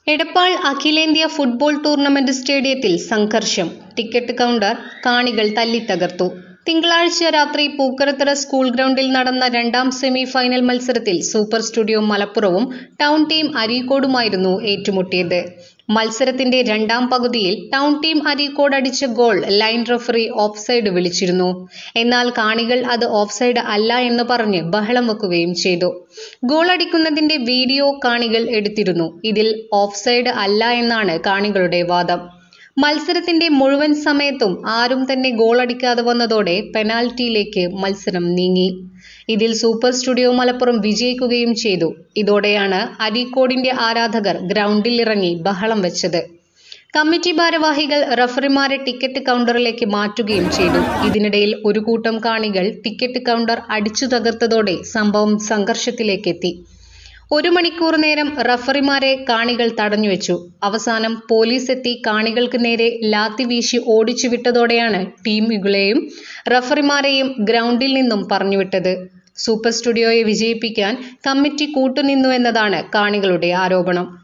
എടപ്പാൾ അഖിലേന്ത്യാ football tournament സ്റ്റേഡിയത്തിൽ സംഘർഷം. ടിക്കറ്റ് കൗണ്ടർ കാണികൾ തല്ലിത്തകർത്തു. തിങ്കളാഴ്ച രാത്രി പൂക്കരത്തറ സ്കൂൾ ഗ്രൗണ്ടിൽ നടന്ന രണ്ടാം സെമി ഫൈനൽ മത്സരത്തിൽ സൂപ്പർ സ്റ്റുഡിയോ മലപ്പുറവും ടൗൺ ടീം അരീക്കോടുമായിരുന്നു ഏറ്റുമുട്ടിയത്. മത്സരത്തിന്റെ രണ്ടാം പകുതിയിൽ ടൗൺ ടീം അരീക്കോട് അടിച്ച ഗോൾ ലൈൻ റഫറി ഓഫ്സൈഡ് വിളിച്ചിരുന്നു. എന്നാൽ കാണികൾ അത് ഓഫ്സൈഡ് അല്ല എന്ന് പറഞ്ഞ് ബഹളം വെക്കുകയും ചെയ്തു. ഗോൾ അടിക്കുന്നതിന്റെ വീഡിയോ കാണികൾ എടുത്തിരുന്നു. ഇതിൽ ഓഫ്സൈഡ് അല്ല എന്നാണ് കാണികളുടെ വാദം. മത്സരത്തിന്റെ മുഴുവൻ സമയത്തും ആരും തന്നെ ഗോൾ അടിക്കാതെ വന്നതോടെ പെനാൽറ്റിയിലേക്ക് മത്സരം നീങ്ങി. ഇതിൽ സൂപ്പർ സ്റ്റുഡിയോ മലപ്പുറം വിജയിക്കുകയും ചെയ്തു. ഇതോടെയാണ് അരീക്കോടിന്റെ ആരാധകർ ഗ്രൗണ്ടിൽ ഇറങ്ങി ബഹളം വെച്ചത്. കമ്മിറ്റി ഭാരവാഹികൾ റഫറിമാരെ ടിക്കറ്റ് കൗണ്ടറിലേക്ക് മാറ്റുകയും ചെയ്തു. ഇതിനിടയിൽ ഒരു കൂട്ടം കാണികൾ ടിക്കറ്റ് കൗണ്ടർ അടിച്ചു തകർത്തതോടെ സംഭവം സംഘർഷത്തിലേക്കെത്തി. 1 മണിക്കൂർ നേരം റഫറിമാരെ കാണികൾ തടഞ്ഞുവെച്ചു. അവസാനം പോലീസ് എത്തി കാണികൾക്ക് നേരെ ലാത്തി വീശി ഓടിച്ചു വിട്ടതോടെയാണ് ടീമുകളെയും റഫറിമാരെയും ഗ്രൗണ്ടിൽ നിന്നും പറഞ്ഞുവിട്ടത്. സൂപ്പർ സ്റ്റുഡിയോയെ വിജയിപ്പിക്കാൻ കമ്മിറ്റി കൂട്ടുനിന്നു എന്നതാണ് കാണികളുടെ ആരോപണം.